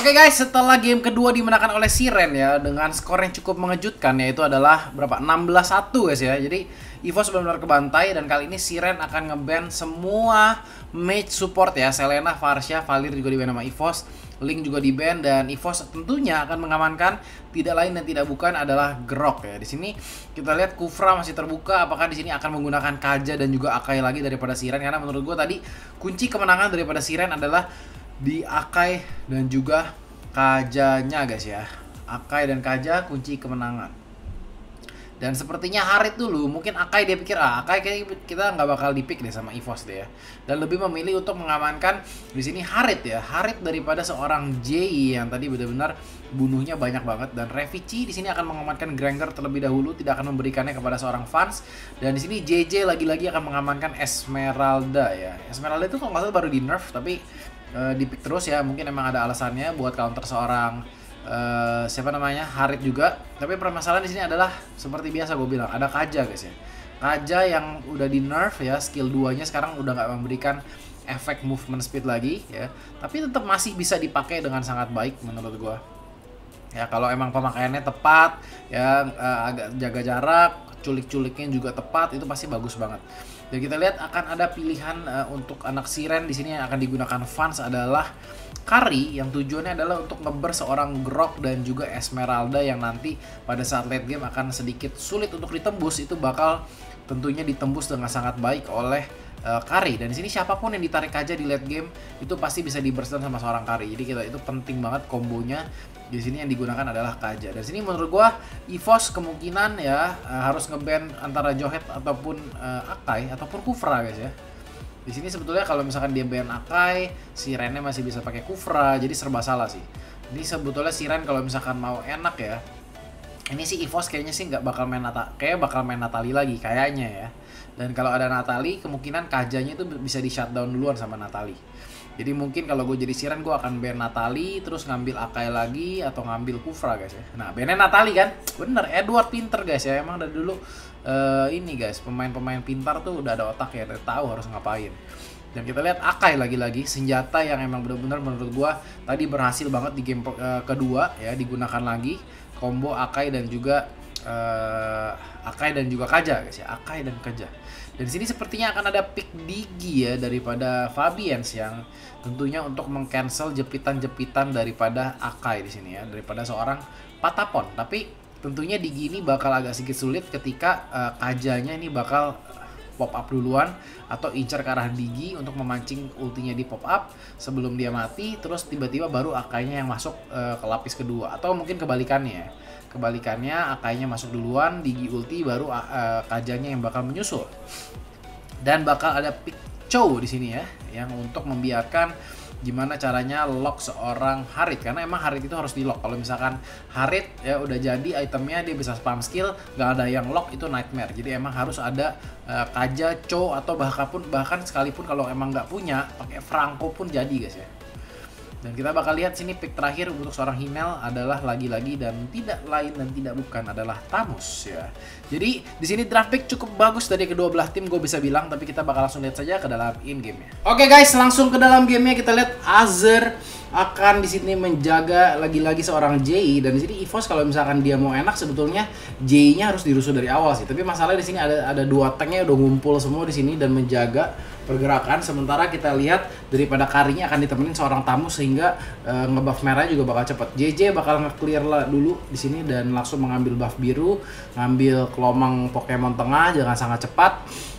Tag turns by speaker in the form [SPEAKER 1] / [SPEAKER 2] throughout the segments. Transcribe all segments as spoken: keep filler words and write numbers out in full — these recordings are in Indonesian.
[SPEAKER 1] Oke guys, setelah game kedua dimenangkan oleh Siren ya dengan skor yang cukup mengejutkan, yaitu adalah berapa? enam belas satu guys ya. Jadi EVOS benar-benar kebantai dan kali ini Siren akan nge-ban semua mage support ya. Selena, Varsha, Valir juga di-ban sama EVOS, Link juga di-ban, dan EVOS tentunya akan mengamankan tidak lain dan tidak bukan adalah Grok ya. Di sini kita lihat Kufra masih terbuka, apakah di sini akan menggunakan Kaja dan juga Akai lagi daripada Siren, karena menurut gue tadi kunci kemenangan daripada Siren adalah di Akai dan juga Kajanya guys ya. Akai dan Kaja kunci kemenangan. Dan sepertinya Harit dulu, mungkin Akai dia pikir ah Akai kayak kita nggak bakal dipick deh sama EVOS deh ya. Dan lebih memilih untuk mengamankan di sini Harit ya. Harit daripada seorang Jay yang tadi benar-benar bunuhnya banyak banget, dan Revici di sini akan mengamankan Granger terlebih dahulu, tidak akan memberikannya kepada seorang fans. Dan di sini J J lagi-lagi akan mengamankan Esmeralda ya. Esmeralda itu kalau nggak salah baru di nerf tapi Uh, dipick terus ya, mungkin emang ada alasannya buat counter seorang uh, siapa namanya Harit juga. Tapi permasalahan di sini adalah seperti biasa gue bilang, ada Kaja guys ya. Kaja yang udah di nerf ya, skill dua nya sekarang udah nggak memberikan efek movement speed lagi ya, tapi tetap masih bisa dipakai dengan sangat baik menurut gue ya. Kalau emang pemakaiannya tepat ya, uh, agak jaga jarak, culik-culiknya juga tepat, itu pasti bagus banget. Dan kita lihat akan ada pilihan uh, untuk anak Siren di sini yang akan digunakan fans adalah Kari, yang tujuannya adalah untuk ngeber seorang Grok dan juga Esmeralda yang nanti pada saat late game akan sedikit sulit untuk ditembus. Itu bakal tentunya ditembus dengan sangat baik oleh uh, Kari. Dan di sini siapapun yang ditarik aja di late game itu pasti bisa di burst sama seorang Kari. Jadi kita itu penting banget kombonya. Di sini yang digunakan adalah Kaja. Dan sini menurut gua EVOS kemungkinan ya uh, harus ngeban antara Johet ataupun uh, Akai ataupun Kufra guys ya. Di sini sebetulnya kalau misalkan dia ban Akai, Sirennya masih bisa pakai Kufra, jadi serba salah sih. Ini sebetulnya Siren kalau misalkan mau enak ya, ini sih EVOS kayaknya sih nggak bakal main Nata, kayak bakal main Natali lagi kayaknya ya. Dan kalau ada Natali, kemungkinan Kajanya itu bisa di shutdown duluan sama Natali. Jadi mungkin kalau gue jadi Siren, gue akan ban Natali, terus ngambil Akai lagi, atau ngambil Kufra guys ya. Nah, bannya Natali kan? Bener, Edward pinter guys ya. Emang dari dulu uh, ini guys, pemain-pemain pintar tuh udah ada otak ya, udah tahu harus ngapain. Dan kita lihat Akai lagi-lagi, senjata yang emang bener-bener menurut gue tadi berhasil banget di game uh, kedua ya, digunakan lagi. Combo Akai dan juga uh, Akai dan juga Kaja guys ya. Akai dan Kaja. Dan di sini sepertinya akan ada pick Digi ya daripada Fabians yang tentunya untuk meng-cancel jepitan-jepitan daripada Akai di sini ya, daripada seorang Patapon. Tapi tentunya Digi ini bakal agak sedikit sulit ketika uh, Kajanya ini bakal pop up duluan atau incar ke arah Digi untuk memancing ultinya di pop up sebelum dia mati, terus tiba-tiba baru Akainya yang masuk uh, ke lapis kedua, atau mungkin kebalikannya. Kebalikannya, Akainya masuk duluan, Digi ulti, baru uh, Kajanya yang bakal menyusul. Dan bakal ada pick Chow di sini ya, yang untuk membiarkan gimana caranya lock seorang Harit, karena emang Harit itu harus di lock. Kalau misalkan Harit ya udah jadi itemnya, dia bisa spam skill, nggak ada yang lock, itu nightmare. Jadi emang harus ada uh, Kaja, Chow, atau bahkan pun bahkan sekalipun kalau emang nggak punya, pakai Franco pun jadi guys ya. Dan kita bakal lihat sini pick terakhir untuk seorang Himmel adalah lagi-lagi dan tidak lain dan tidak bukan adalah Tamus ya. Jadi di sini draft pick cukup bagus dari kedua belah tim, gue bisa bilang, tapi kita bakal langsung lihat saja ke dalam in game-nya. Oke guys, langsung ke dalam gamenya kita lihat Azer akan di sini menjaga lagi-lagi seorang Jay. Dan di sini EVOS kalau misalkan dia mau enak sebetulnya Jay-nya harus dirusuh dari awal sih. Tapi masalahnya di sini ada ada dua tanknya udah ngumpul semua di sini dan menjaga pergerakan. Sementara kita lihat daripada Karinya akan ditemenin seorang tamu sehingga uh, ngebuff merahnya juga bakal cepet. J J bakal nge-clear lah dulu di sini dan langsung mengambil buff biru, ngambil kelomang Pokemon tengah jangan sangat cepat.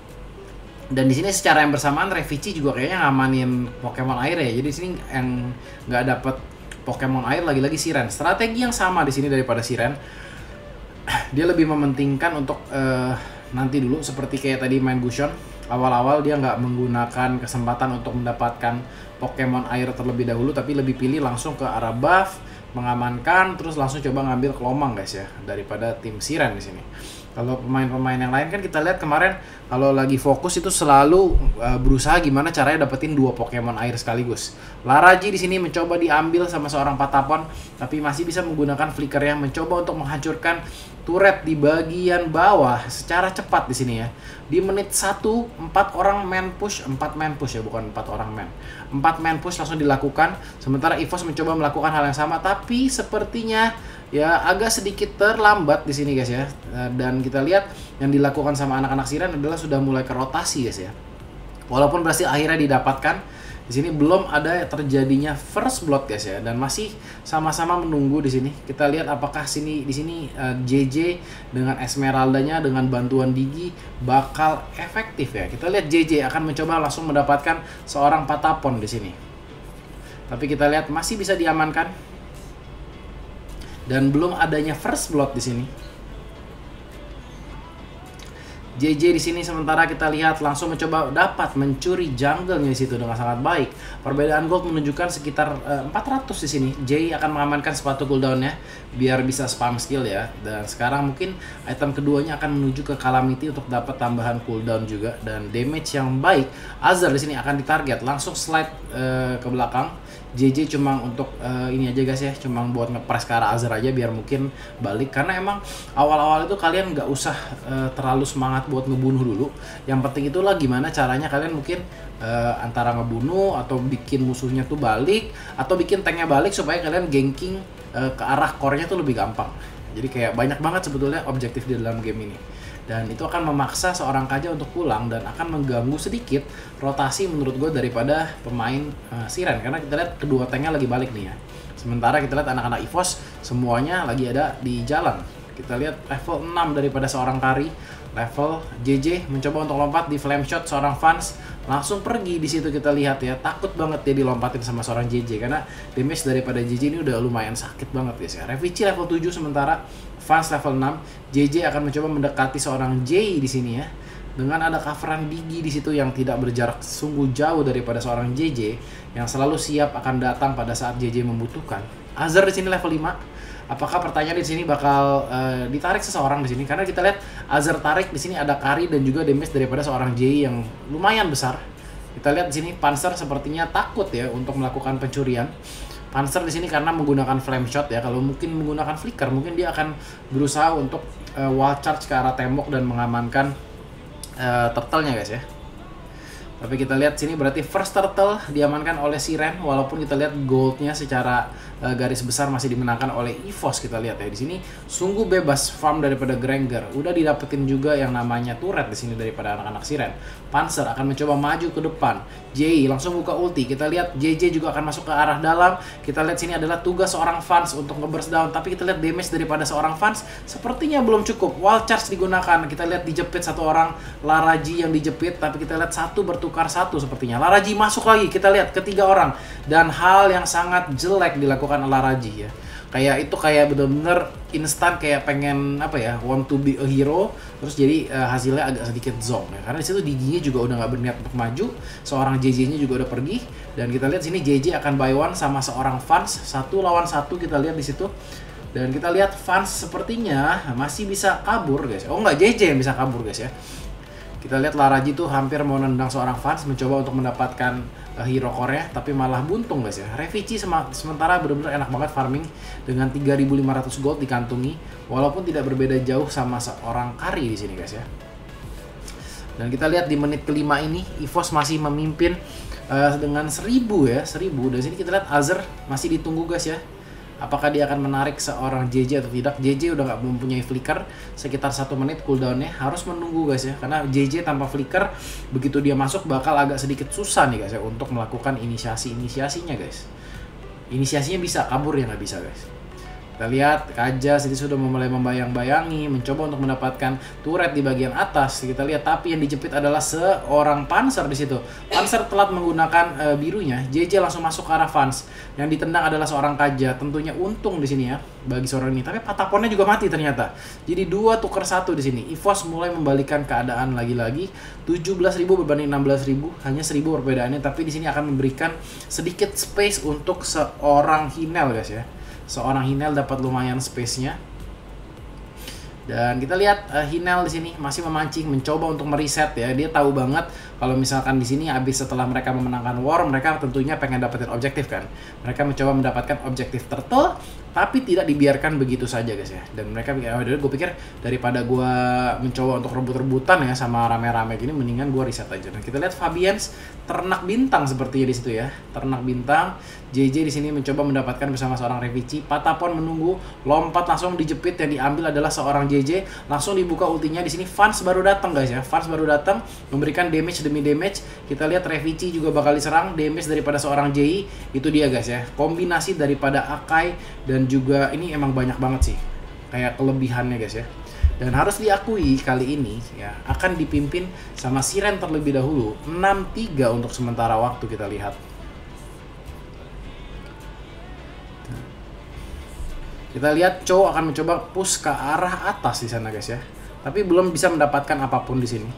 [SPEAKER 1] Dan di sini secara yang bersamaan Revici juga kayaknya ngamanin Pokemon air ya. Jadi di sini yang nggak dapet Pokemon air lagi-lagi Siren. Strategi yang sama di sini daripada Siren. Dia lebih mementingkan untuk uh, nanti dulu seperti kayak tadi main Gusion. Awal-awal dia nggak menggunakan kesempatan untuk mendapatkan Pokemon air terlebih dahulu, tapi lebih pilih langsung ke arah buff, mengamankan, terus langsung coba ngambil kelomang guys ya daripada tim Siren di sini. Kalau pemain-pemain yang lain kan kita lihat kemarin kalau lagi fokus itu selalu uh, berusaha gimana caranya dapetin dua Pokemon air sekaligus. Laraji di sini mencoba diambil sama seorang Patapon, tapi masih bisa menggunakan flicker yang mencoba untuk menghancurkan turret di bagian bawah secara cepat di sini ya. Di menit satu, empat orang man push, empat man push ya, bukan empat orang man. empat man push langsung dilakukan, sementara EVOS mencoba melakukan hal yang sama, tapi sepertinya ya agak sedikit terlambat di sini guys ya. Dan kita lihat yang dilakukan sama anak-anak Siren adalah sudah mulai ke rotasi guys ya. Walaupun berhasil akhirnya didapatkan. Di sini belum ada terjadinya first blood guys ya, dan masih sama-sama menunggu di sini. Kita lihat apakah sini di sini uh, J J dengan Esmeraldanya dengan bantuan Digi bakal efektif ya. Kita lihat J J akan mencoba langsung mendapatkan seorang Patapon di sini. Tapi kita lihat masih bisa diamankan. Dan belum adanya first blood di sini. J J di sini sementara kita lihat langsung mencoba dapat mencuri jungle-nya di situ dengan sangat baik. Perbedaan gold menunjukkan sekitar uh, empat ratus di sini. J akan mengamankan sepatu cooldown-nya biar bisa spam skill ya. Dan sekarang mungkin item keduanya akan menuju ke Calamity untuk dapat tambahan cooldown juga dan damage yang baik. Azir di sini akan ditarget, langsung slide uh, ke belakang. J J cuma untuk uh, ini aja guys ya, cuma buat ngepres ke arah Azir aja biar mungkin balik, karena emang awal-awal itu kalian nggak usah uh, terlalu semangat buat ngebunuh dulu. Yang penting itulah gimana caranya kalian mungkin uh, antara ngebunuh atau bikin musuhnya tuh balik atau bikin tanknya balik supaya kalian ganking uh, ke arah core-nya tuh lebih gampang. Jadi kayak banyak banget sebetulnya objektif di dalam game ini. Dan itu akan memaksa seorang Kaja untuk pulang dan akan mengganggu sedikit rotasi menurut gue daripada pemain uh, Siren. Karena kita lihat kedua tanknya lagi balik nih ya. Sementara kita lihat anak-anak EVOS semuanya lagi ada di jalan. Kita lihat level enam daripada seorang Kari. Level J J mencoba untuk lompat di flame shot seorang Fans. Langsung pergi di situ kita lihat ya. Takut banget dia dilompatin sama seorang J J. Karena damage daripada J J ini udah lumayan sakit banget guys ya. Revici level tujuh sementara Fans level enam. J J akan mencoba mendekati seorang J di sini ya. Dengan ada coveran Digi di situ yang tidak berjarak sungguh jauh daripada seorang J J yang selalu siap akan datang pada saat J J membutuhkan. Azir di sini level lima. Apakah pertanyaan di sini bakal uh, ditarik seseorang di sini? Karena kita lihat Azir tarik di sini ada Kari dan juga damage daripada seorang J yang lumayan besar. Kita lihat di sini Panzer sepertinya takut ya untuk melakukan pencurian. Panzer di sini karena menggunakan flame shot ya. Kalau mungkin menggunakan flicker, mungkin dia akan berusaha untuk uh, wall charge ke arah tembok dan mengamankan uh, turtle-nya guys ya. Tapi kita lihat sini berarti first turtle diamankan oleh Siren, walaupun kita lihat goldnya secara uh, garis besar masih dimenangkan oleh EVOS. Kita lihat ya di sini sungguh bebas farm daripada Granger. Udah didapetin juga yang namanya turret di sini daripada anak-anak Siren. Panzer akan mencoba maju ke depan. J langsung buka ulti. Kita lihat J J juga akan masuk ke arah dalam. Kita lihat sini adalah tugas seorang Fans untuk nge-burst down, tapi kita lihat damage daripada seorang Fans sepertinya belum cukup. Wall charge digunakan. Kita lihat dijepit satu orang Laraji yang dijepit, tapi kita lihat satu bertukar satu sepertinya. Laraji masuk lagi. Kita lihat ketiga orang dan hal yang sangat jelek dilakukan Laraji ya. Kayak itu kayak bener-bener instan kayak pengen apa ya, want to be a hero, terus jadi uh, hasilnya agak sedikit zonk ya. Karena disitu Diginya juga udah nggak berniat untuk maju, seorang J J-nya juga udah pergi, dan kita lihat sini J J akan buy one sama seorang Fans, satu lawan satu kita lihat di situ. Dan kita lihat Fans sepertinya masih bisa kabur guys. Oh enggak, J J yang bisa kabur guys ya. Kita lihat Laraji tuh hampir mau nendang seorang Fans, mencoba untuk mendapatkan uh, hero core-nya, tapi malah buntung guys ya. Revici sementara benar-benar enak banget farming dengan tiga ribu lima ratus gold dikantungi, walaupun tidak berbeda jauh sama seorang Kari di sini guys ya. Dan kita lihat di menit kelima ini EVOS masih memimpin uh, dengan seribu ya, seribu. Dan sini kita lihat Azir masih ditunggu guys ya. Apakah dia akan menarik seorang J J atau tidak? J J udah nggak mempunyai flicker, sekitar satu menit cooldownnya, harus menunggu guys ya. Karena J J tanpa flicker, begitu dia masuk bakal agak sedikit susah nih guys ya untuk melakukan inisiasi-inisiasinya guys. Inisiasinya bisa, kabur ya nggak bisa guys. Kita lihat Kaja sini sudah mulai membayang-bayangi, mencoba untuk mendapatkan turret di bagian atas. Kita lihat tapi yang dijepit adalah seorang Panzer di situ. Panzer telat menggunakan uh, birunya. J J langsung masuk ke arah Fans. Yang ditendang adalah seorang Kaja. Tentunya untung di sini ya bagi seorang ini. Tapi Pataponnya juga mati ternyata. Jadi dua tuker satu di sini. EVOS mulai membalikan keadaan lagi-lagi. tujuh belas ribu berbanding enam belas ribu, hanya seribu perbedaannya. Tapi di sini akan memberikan sedikit space untuk seorang Hinel guys ya. Seorang Hinel dapat lumayan space-nya. Dan kita lihat uh, Hinel di sini masih memancing, mencoba untuk mereset ya. Dia tahu banget Kalau misalkan di sini habis setelah mereka memenangkan war, mereka tentunya pengen dapetin objektif kan. Mereka mencoba mendapatkan objektif turtle, tapi tidak dibiarkan begitu saja guys ya. Dan mereka pikir, oh, gue pikir daripada gue mencoba untuk rebut-rebutan ya sama rame-rame gini, mendingan gue riset aja. Dan kita lihat Fabians ternak bintang sepertinya di situ ya, ternak bintang. J J di sini mencoba mendapatkan bersama seorang Revici. Patapon menunggu, lompat langsung dijepit, yang diambil adalah seorang J J. Langsung dibuka ultinya di sini. Fans baru datang guys ya, Fans baru datang memberikan damage demi damage. Kita lihat Revici juga bakal diserang, damage daripada seorang J I. Itu dia guys ya, kombinasi daripada Akai dan juga ini emang banyak banget sih kayak kelebihannya guys ya. Dan harus diakui kali ini ya akan dipimpin sama Siren terlebih dahulu, enam tiga untuk sementara waktu kita lihat. Kita lihat Chow akan mencoba push ke arah atas di sana guys ya. Tapi belum bisa mendapatkan apapun di sini.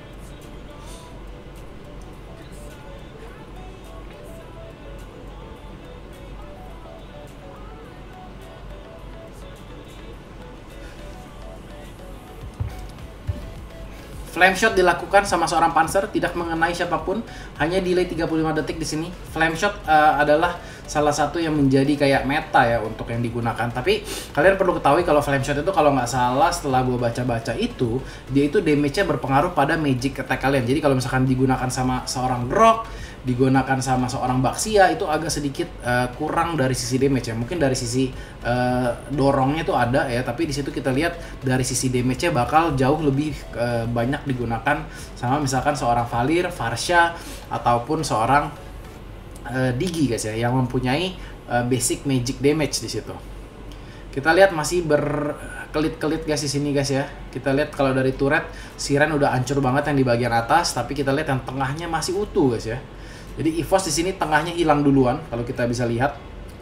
[SPEAKER 1] Flame shot dilakukan sama seorang Panzer, tidak mengenai siapapun, hanya delay tiga puluh lima detik di sini. Flame shot uh, adalah salah satu yang menjadi kayak meta ya untuk yang digunakan. Tapi kalian perlu ketahui kalau flame shot itu kalau nggak salah setelah gue baca-baca itu, dia itu damage-nya berpengaruh pada magic attack kalian. Jadi kalau misalkan digunakan sama seorang Grok, digunakan sama seorang Baxia itu agak sedikit uh, kurang dari sisi damage ya. Mungkin dari sisi uh, dorongnya itu ada ya, tapi di situ kita lihat dari sisi damage-nya bakal jauh lebih uh, banyak digunakan sama misalkan seorang Valir, Varsha ataupun seorang uh, Digi guys ya yang mempunyai uh, basic magic damage di situ. Kita lihat masih berkelit-kelit guys di sini guys ya. Kita lihat kalau dari turret Siren udah hancur banget yang di bagian atas, tapi kita lihat yang tengahnya masih utuh guys ya. Jadi EVOS di sini tengahnya hilang duluan kalau kita bisa lihat.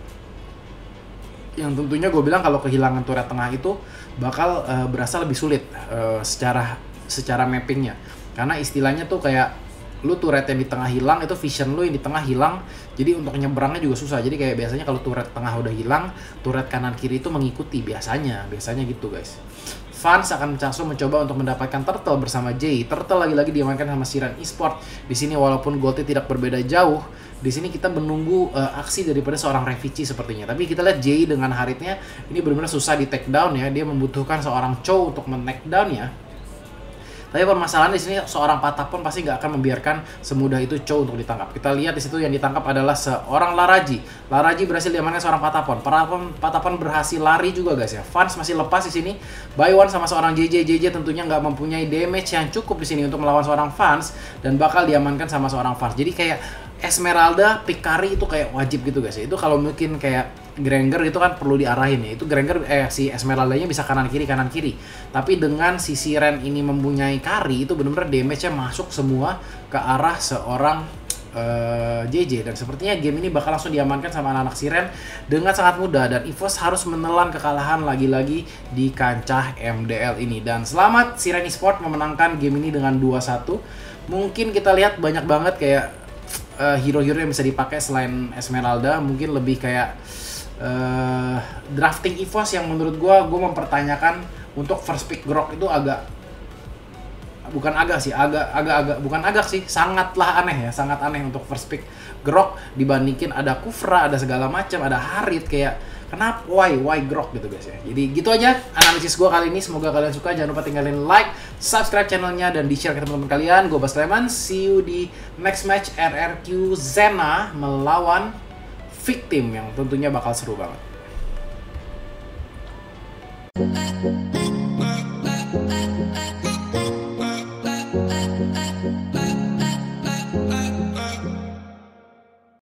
[SPEAKER 1] Yang tentunya gue bilang kalau kehilangan turret tengah itu bakal uh, berasa lebih sulit uh, secara secara mappingnya. Karena istilahnya tuh kayak lu turret yang di tengah hilang, itu vision lu yang di tengah hilang. Jadi untuk nyebrangnya juga susah. Jadi kayak biasanya kalau turret tengah udah hilang, turret kanan kiri itu mengikuti biasanya. Biasanya gitu guys. Fans akan langsung mencoba untuk mendapatkan Turtle bersama Jay. Turtle lagi-lagi diamankan sama Siren Esport. Di sini walaupun goldnya tidak berbeda jauh, di sini kita menunggu uh, aksi daripada seorang Revici sepertinya. Tapi kita lihat Jay dengan Haritnya ini benar-benar susah di take down ya. Dia membutuhkan seorang Chow untuk men-take down ya. Tapi permasalahan di sini seorang Patapon pasti nggak akan membiarkan semudah itu Chow untuk ditangkap. Kita lihat di situ yang ditangkap adalah seorang Laraji. Laraji berhasil diamankan seorang Patapon. Patapon, Patapon berhasil lari juga guys ya. Fans masih lepas di sini. Buy one sama seorang J J. J J tentunya nggak mempunyai damage yang cukup di sini untuk melawan seorang Fans dan bakal diamankan sama seorang Fans. Jadi kayak Esmeralda, Pikari itu kayak wajib gitu guys ya. Itu kalau mungkin kayak Granger itu kan perlu diarahin ya. Itu Granger eh si Esmeraldanya bisa kanan kiri kanan kiri. Tapi dengan si Siren ini mempunyai Kari itu benar-benar damage-nya masuk semua ke arah seorang uh, J J, dan sepertinya game ini bakal langsung diamankan sama anak-anak Siren dengan sangat mudah, dan EVOS harus menelan kekalahan lagi-lagi di kancah M D L ini. Dan selamat Siren Esport memenangkan game ini dengan dua satu. Mungkin kita lihat banyak banget kayak uh, hero-hero yang bisa dipakai selain Esmeralda, mungkin lebih kayak Uh, drafting EVOS yang menurut gue gue mempertanyakan untuk first pick Grok itu agak bukan agak sih agak agak agak bukan agak sih sangatlah aneh ya, sangat aneh untuk first pick Grok dibandingin ada Kufra, ada segala macam, ada Harit, kayak kenapa why why Grok gitu guys ya. Jadi gitu aja analisis gue kali ini, semoga kalian suka. Jangan lupa tinggalin like, subscribe channelnya, dan di share ke teman-teman kalian. Gue Bas Kleman, see you di next match R R Q Zena melawan Victim yang tentunya bakal seru banget.
[SPEAKER 2] Bye.